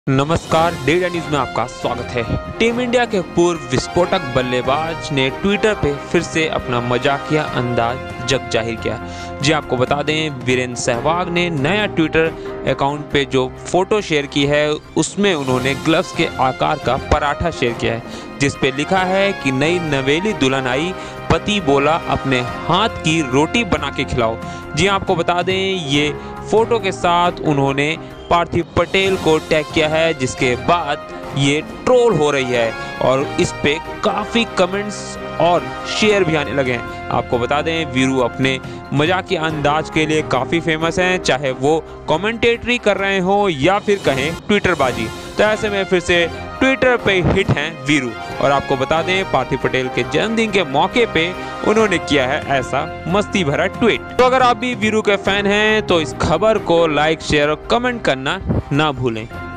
नमस्कार, data news में आपका स्वागत है। टीम इंडिया के पूर्व विस्फोटक बल्लेबाज ने ट्विटर पे फिर से अपना मजाकिया अंदाज जग जाहिर किया। जी आपको बता दें, वीरेंद्र सहवाग ने नया ट्विटर अकाउंट पे जो फोटो शेयर की है उसमें उन्होंने ग्लव्स के आकार का पराठा शेयर किया है, जिस पे लिखा है कि नई नवेली दुल्हन आई, पति बोला अपने हाथ की रोटी बना के खिलाओ। जी आपको बता दें, ये फोटो के साथ उन्होंने पार्थिव पटेल को टैग किया है, जिसके बाद ये ट्रोल हो रही है और इस पे काफ़ी कमेंट्स और शेयर भी आने लगे हैं। आपको बता दें, वीरू अपने मजाकिया अंदाज के लिए काफ़ी फेमस हैं, चाहे वो कमेंटेटरी कर रहे हो या फिर कहें ट्विटरबाजी। तो ऐसे में फिर से ट्विटर पे हिट हैं वीरू। और आपको बता दें, पार्थिव पटेल के जन्मदिन के मौके पे उन्होंने किया है ऐसा मस्ती भरा ट्वीट। तो अगर आप भी वीरू के फैन हैं तो इस खबर को लाइक, शेयर और कमेंट करना ना भूलें।